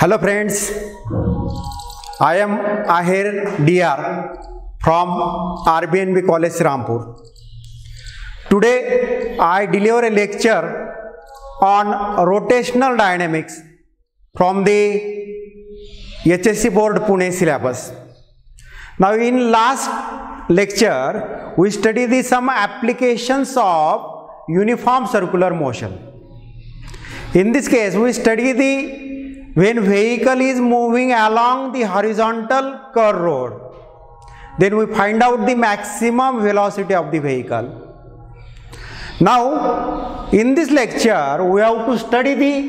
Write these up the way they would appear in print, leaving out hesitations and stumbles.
Hello friends, I am Ahir DR from RBNB College Rampur. Today I deliver a lecture on rotational dynamics from the HSC Board Pune syllabus. Now in last lecture we studied some applications of uniform circular motion. In this case we study when vehicle is moving along the horizontal curved road, then we find out the maximum velocity of the vehicle. Now in this lecture we have to study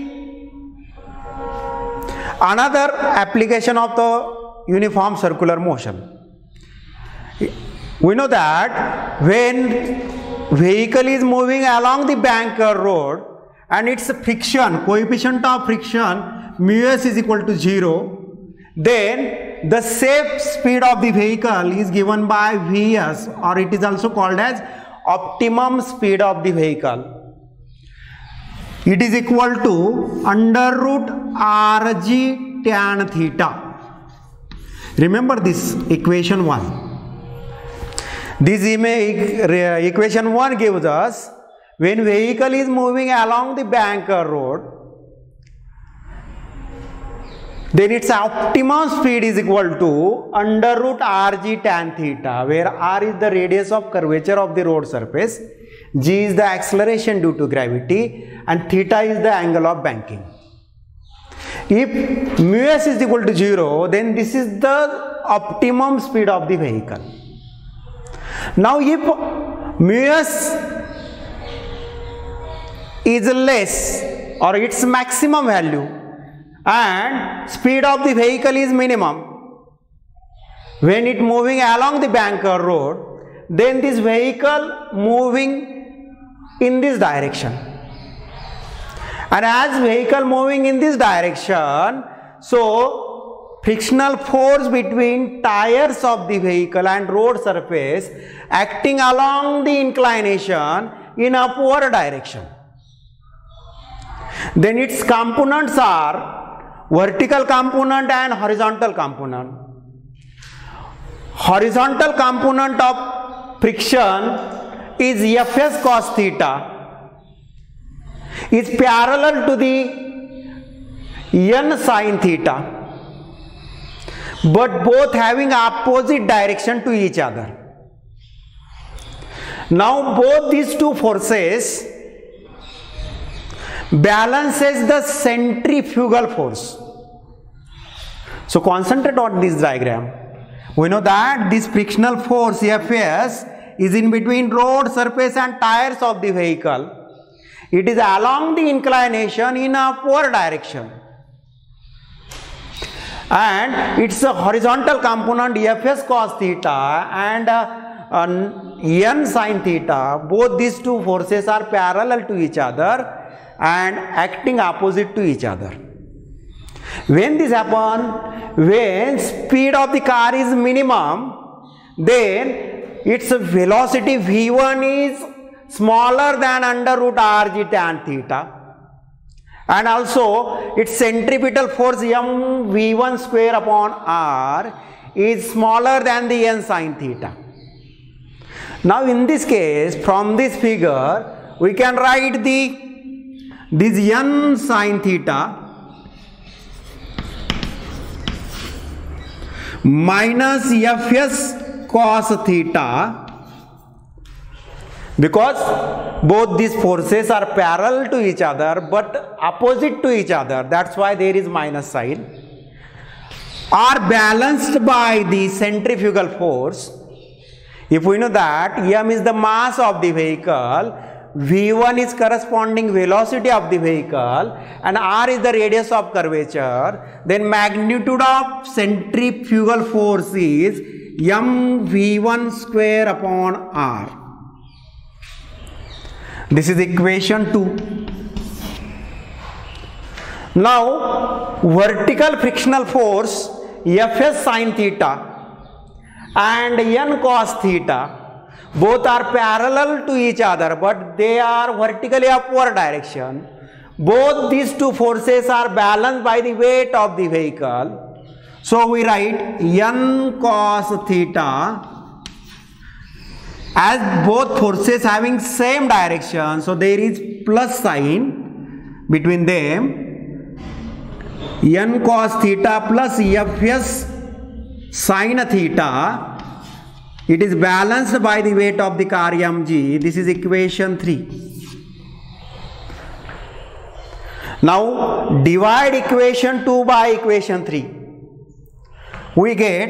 another application of the uniform circular motion. We know that when vehicle is moving along the bank curved road and its friction, coefficient of friction mu s is equal to 0, then the safe speed of the vehicle is given by Vs, or it is also called as optimum speed of the vehicle. It is equal to under root Rg tan theta. Remember this equation 1. This equation 1 gives us when vehicle is moving along the bank road, then its optimum speed is equal to under root Rg tan theta, where R is the radius of curvature of the road surface, G is the acceleration due to gravity, and theta is the angle of banking. If mu s is equal to 0, then this is the optimum speed of the vehicle. Now if mu s is less or its maximum value and speed of the vehicle is minimum when it moving along the bank road, then this vehicle moving in this direction, and as vehicle moving in this direction, so frictional force between tires of the vehicle and road surface acting along the inclination in upward direction. Then its components are vertical component and horizontal component. Horizontal component of friction is Fs cos theta, is parallel to the n sin theta, but both having opposite direction to each other. Now both these two forces balances the centrifugal force. So concentrate on this diagram. We know that this frictional force Fs is in between road surface and tires of the vehicle. It is along the inclination in upward direction, and it's a horizontal component Fs cos theta and n sin theta. Both these two forces are parallel to each other and acting opposite to each other. When this happens, when speed of the car is minimum, then its velocity v1 is smaller than under root Rg tan theta, and also its centripetal force mv1 square upon r is smaller than the n sin theta. Now in this case, from this figure we can write this n sin theta minus Fs cos theta, because both these forces are parallel to each other but opposite to each other, that's why there is minus sign, are balanced by the centrifugal force. If we know that m is the mass of the vehicle, v1 is corresponding velocity of the vehicle, and r is the radius of curvature, then magnitude of centrifugal force is mv1 square upon r. This is equation 2. Now vertical frictional force Fs sin theta and n cos theta both are parallel to each other, but they are vertically upward direction. Both these two forces are balanced by the weight of the vehicle. So we write n cos theta, as both forces having same direction, so there is plus sign between them. N cos theta plus Fs sin theta, it is balanced by the weight of the car mg. This is equation 3. Now divide equation 2 by equation 3. We get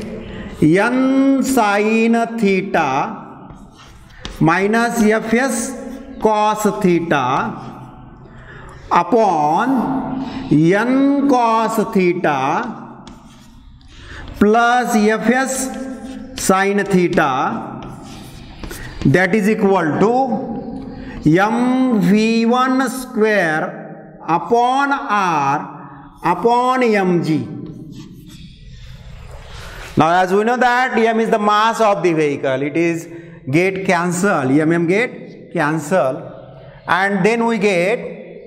n sin theta minus Fs cos theta upon n cos theta plus Fs sin theta, that is equal to mv1 square upon r upon mg. Now as we know that m is the mass of the vehicle, it is get cancel, get cancel, and then we get,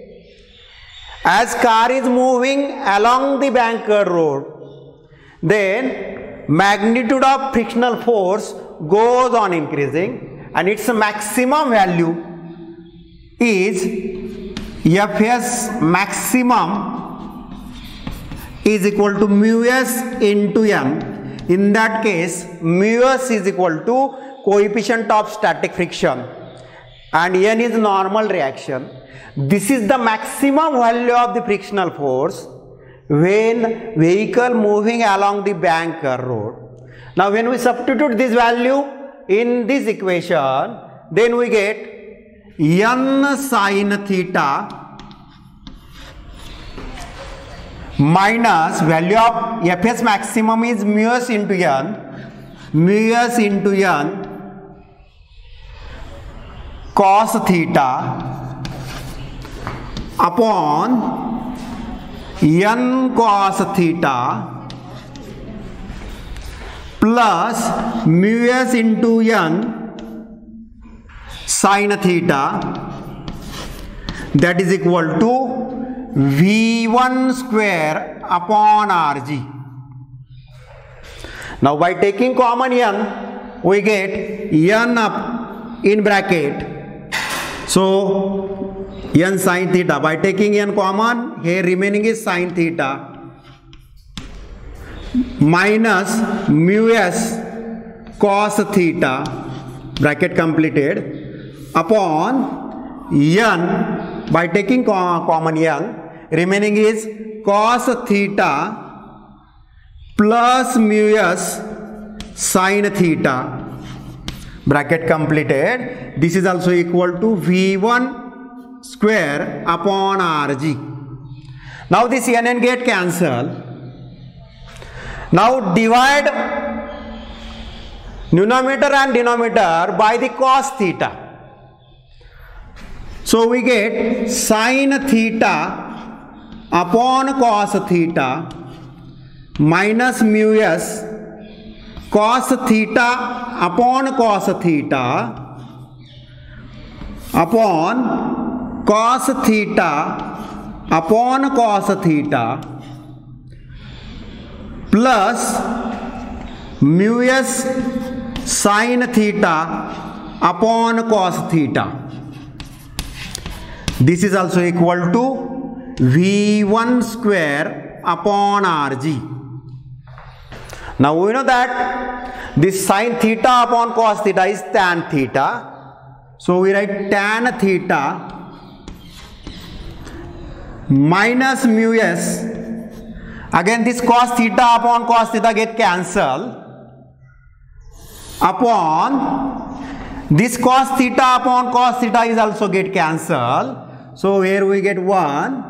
as car is moving along the Banker road, then magnitude of frictional force goes on increasing, and its maximum value is Fs maximum is equal to mu s into n. In that case, mu s is equal to coefficient of static friction and n is normal reaction. This is the maximum value of the frictional force when vehicle moving along the Banker road. Now when we substitute this value in this equation, then we get n sin theta minus value of Fs maximum is mu s into n cos theta upon n cos theta plus mu s into n sin theta, that is equal to V1 square upon Rg. Now by taking common n, we get n up in bracket. So n sin theta, by taking n common, here remaining is sin theta minus mu s cos theta, bracket completed, upon n, by taking common n, remaining is cos theta plus mu s sin theta, bracket completed. This is also equal to V1 square upon Rg. Now this n get cancelled. Now divide numerator and denominator by the cos theta. So we get sin theta upon cos theta minus mu s cos theta upon cos theta upon cos theta upon cos theta plus mu s sin theta upon cos theta. This is also equal to V1 square upon Rg. Now we know that this sin theta upon cos theta is tan theta. So we write tan theta minus mu s. Again this cos theta upon cos theta get cancelled upon this cos theta upon cos theta is also get cancelled. So here we get 1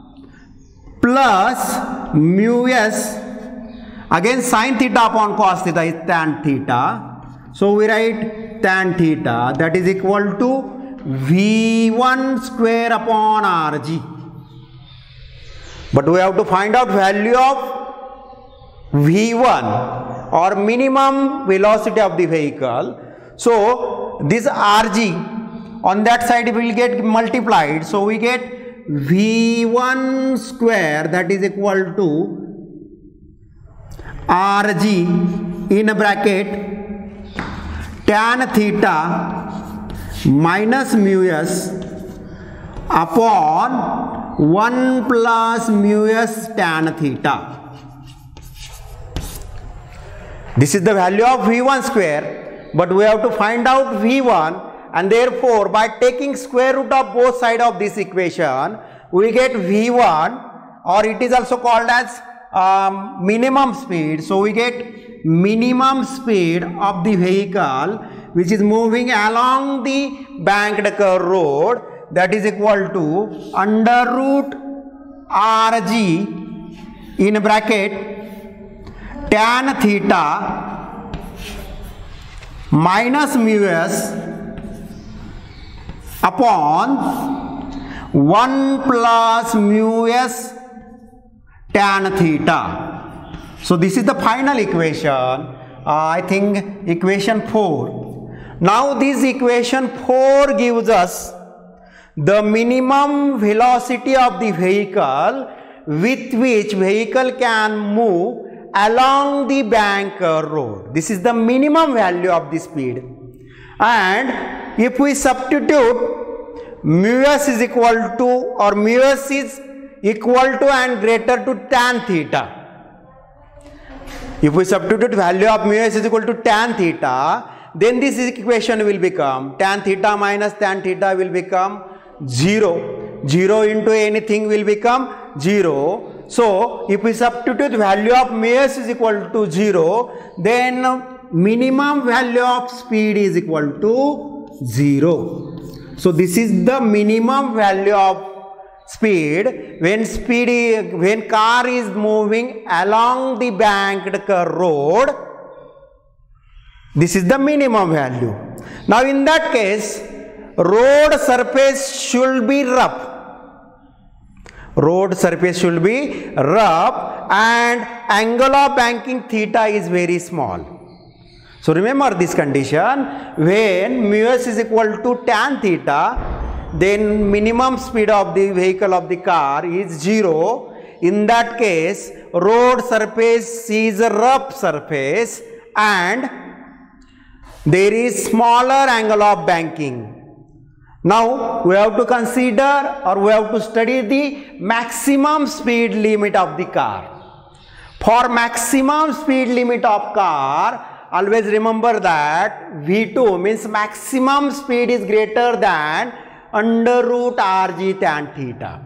plus mu s, again sin theta upon cos theta is tan theta. So we write tan theta, that is equal to V1 square upon Rg. But we have to find out value of V1 or minimum velocity of the vehicle. So this Rg on that side will get multiplied. So we get V1 square, that is equal to Rg in a bracket tan theta minus mu s upon 1 plus mu s tan theta. This is the value of V1 square, but we have to find out V1, and therefore by taking square root of both sides of this equation, we get V1, or it is also called as minimum speed. So we get minimum speed of the vehicle which is moving along the banked curve road, that is equal to under root Rg in bracket tan theta minus mu s upon 1 plus mu s tan theta. So this is the final equation, I think equation 4. Now this equation 4 gives us the minimum velocity of the vehicle with which vehicle can move along the bank road. This is the minimum value of the speed. And if we substitute mu s is equal to, or mu s is equal to and greater to tan theta. If we substitute value of mu s is equal to tan theta, then this equation will become tan theta minus tan theta will become 0. 0 into anything will become 0. So if we substitute value of mu s is equal to 0, then minimum value of speed is equal to 0. So this is the minimum value of speed when car is moving along the banked curve road. This is the minimum value. Now in that case, road surface should be rough. Road surface should be rough and angle of banking theta is very small. So remember this condition, when mu s is equal to tan theta, then minimum speed of the vehicle of the car is 0. In that case, road surface is a rough surface and there is smaller angle of banking. Now we have to consider, or we have to study the maximum speed limit of the car. For maximum speed limit of car, always remember that V2 means maximum speed is greater than under root Rg tan theta.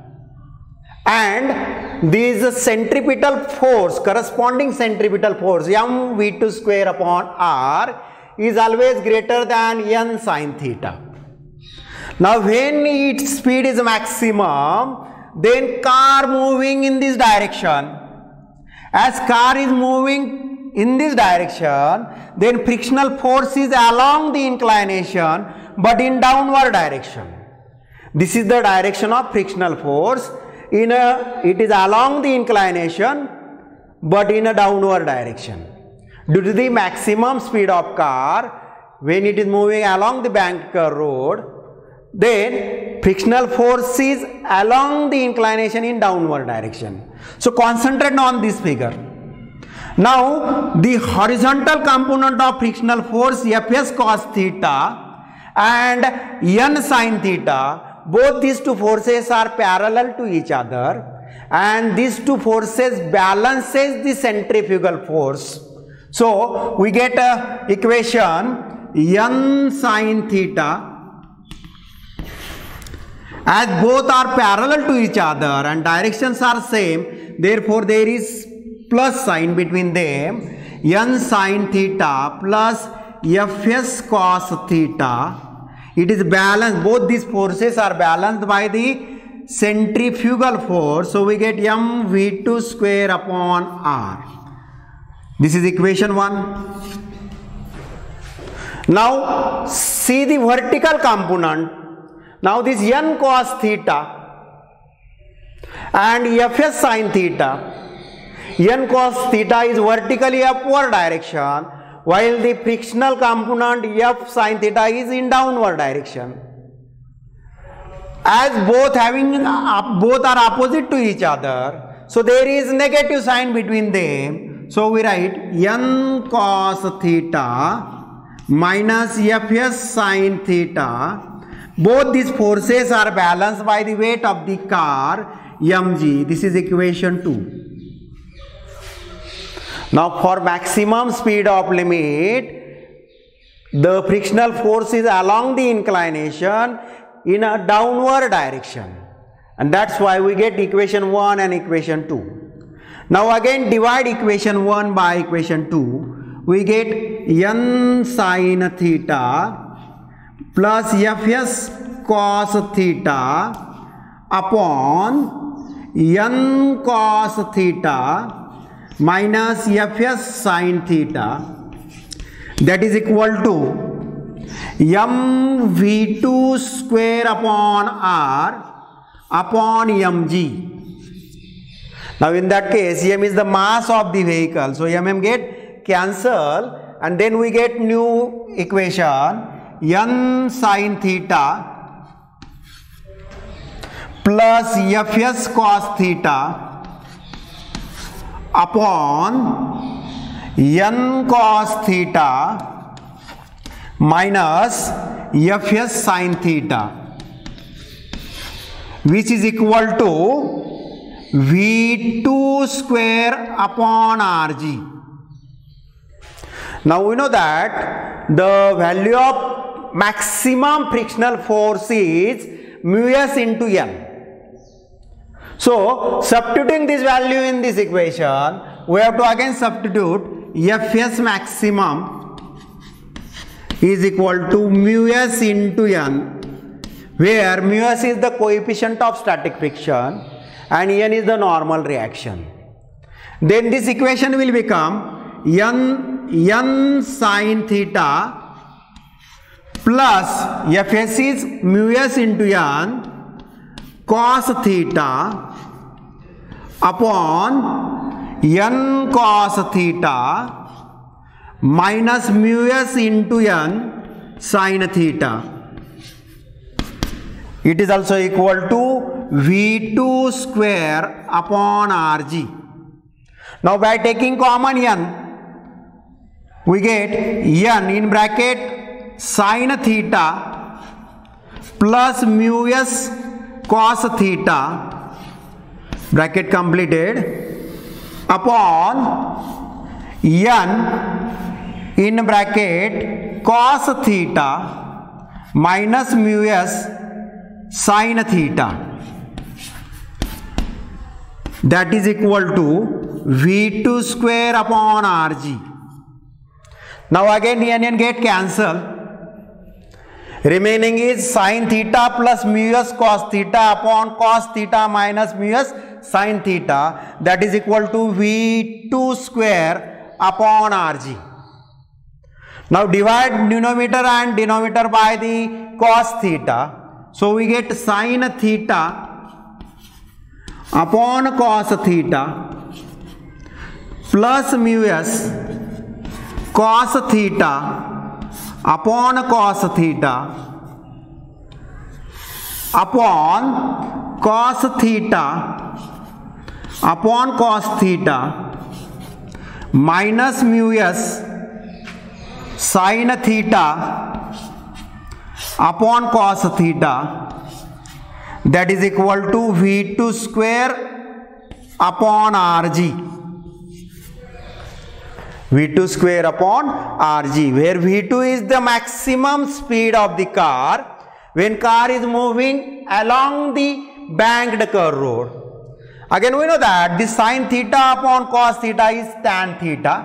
And this centripetal force, corresponding centripetal force m V2 square upon R is always greater than n sin theta. Now when its speed is maximum, then car moving in this direction. As car is moving in this direction, then frictional force is along the inclination but in downward direction. This is the direction of frictional force. It is along the inclination but in a downward direction. Due to the maximum speed of car, when it is moving along the banked curve road, then frictional force is along the inclination in downward direction. So concentrate on this figure. Now the horizontal component of frictional force Fs cos theta and n sin theta, both these two forces are parallel to each other, and these two forces balances the centrifugal force. So we get a equation n sin theta. As both are parallel to each other and directions are same, therefore there is plus sign between them. N sin theta plus Fs cos theta. It is balanced. Both these forces are balanced by the centrifugal force. So we get m V2 square upon R. This is equation 1. Now see the vertical component. Now this n cos theta and Fs sin theta. N cos theta is vertically upward direction, while the frictional component F sin theta is in downward direction. as both are opposite to each other, so there is negative sign between them. So we write n cos theta minus fs sin theta. Both these forces are balanced by the weight of the car mg. This is equation 2. Now for maximum speed of limit, the frictional force is along the inclination in a downward direction, and that's why we get equation 1 and equation 2. Now again divide equation 1 by equation 2. We get n sin theta plus fs cos theta upon n cos theta minus fs sin theta, that is equal to mv2 square upon r upon mg. Now in that case, m is the mass of the vehicle, so mm get cancel, and then we get new equation n sin theta plus fs cos theta upon n cos theta minus fs sin theta, which is equal to v2 square upon rg. Now we know that the value of maximum frictional force is mu s into n. So substituting this value in this equation, we have to again substitute fs maximum is equal to mu s into n, where mu s is the coefficient of static friction and n is the normal reaction. Then this equation will become n sin theta plus fs is mu s into n cos theta upon n cos theta minus mu s into n sin theta. It is also equal to v2 square upon rg. Now by taking common n, we get n in bracket sin theta plus mu s cos theta, bracket completed, upon n in bracket cos theta minus mu s sin theta, that is equal to v2 square upon rg. Now again n get cancelled. Remaining is sin theta plus mu s cos theta upon cos theta minus mu s sin theta, that is equal to v2 square upon rg. Now divide numerator and denominator by the cos theta. So we get sin theta upon cos theta plus mu s cos theta upon cos theta upon cos theta upon cos theta minus mu s sin theta upon cos theta, that is equal to v2 square upon rg. v2 square upon rg, where v2 is the maximum speed of the car when car is moving along the banked curve road. Again we know that this sin theta upon cos theta is tan theta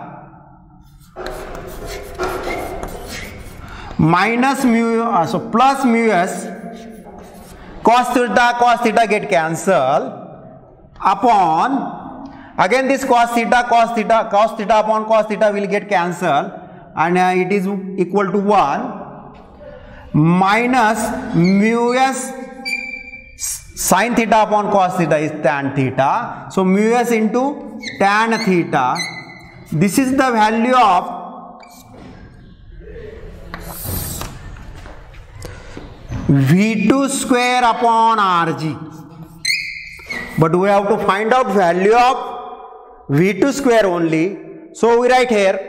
minus mu, so plus mu s cos theta get cancelled upon, again this cos theta upon cos theta will get cancelled, and it is equal to 1 minus mu s sin theta upon cos theta is tan theta, so mu s into tan theta. This is the value of V2 square upon Rg. But we have to find out value of V2 square only. So we write here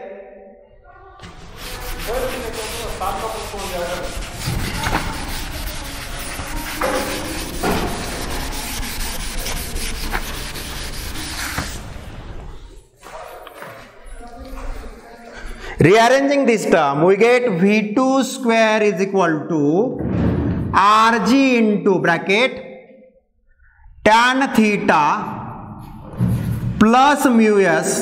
rearranging this term, we get V2 square is equal to Rg into bracket tan theta plus mu s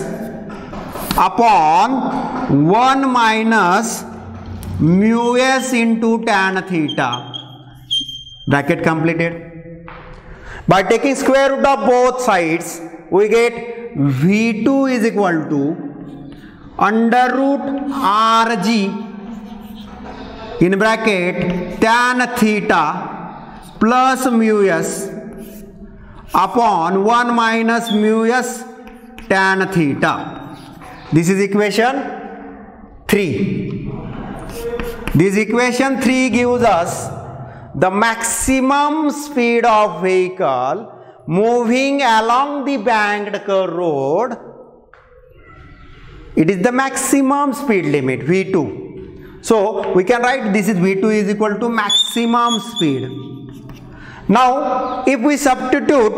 upon 1 minus mu s into tan theta. Bracket completed. By taking square root of both sides, we get V2 is equal to under root Rg in bracket tan theta plus mu s upon 1 minus mu s tan theta. This is equation 3. This equation 3 gives us the maximum speed of vehicle moving along the banked curve road. It is the maximum speed limit V2. So we can write this is V2 is equal to maximum speed. Now if we substitute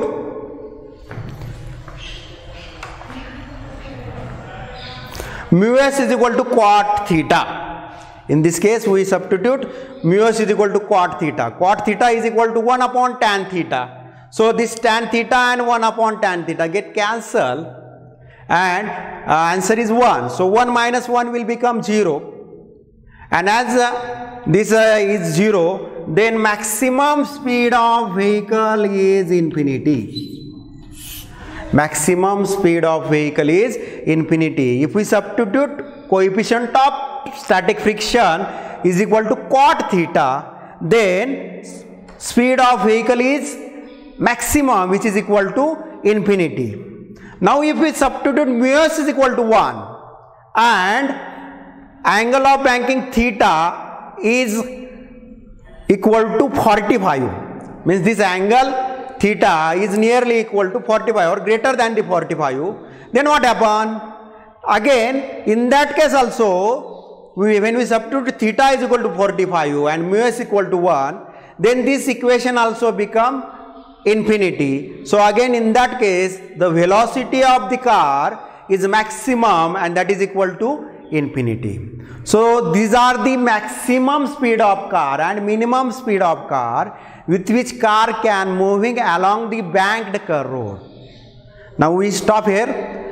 mu s is equal to cot theta. In this case we substitute mu s is equal to cot theta. Cot theta is equal to 1 upon tan theta. So this tan theta and 1 upon tan theta get cancelled and answer is 1. So 1 minus 1 will become 0. And as this is 0, then maximum speed of vehicle is infinity. Maximum speed of vehicle is infinity. If we substitute coefficient of static friction is equal to cot theta, then speed of vehicle is maximum, which is equal to infinity. Now if we substitute mu s is equal to 1 and angle of banking theta is equal to 45, means this angle theta is nearly equal to 45 or greater than the 45, then what happen? Again in that case also when we substitute theta is equal to 45 and mu s equal to 1, then this equation also become infinity. So again in that case the velocity of the car is maximum and that is equal to infinity. So these are the maximum speed of car and minimum speed of car with which car can moving along the banked curve road. Now we stop here.